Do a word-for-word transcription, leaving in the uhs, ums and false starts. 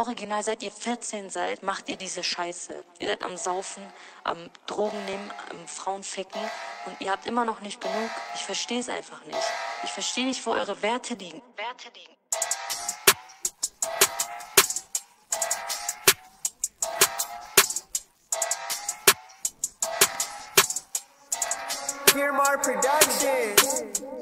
original, seit ihr vierzehn seid, macht ihr diese Scheiße. Ihr seid am Saufen, am Drogen nehmen, am Frauen ficken und ihr habt immer noch nicht genug. Ich verstehe es einfach nicht. Ich verstehe nicht, wo eure Werte liegen. Werte liegen. Hear more production.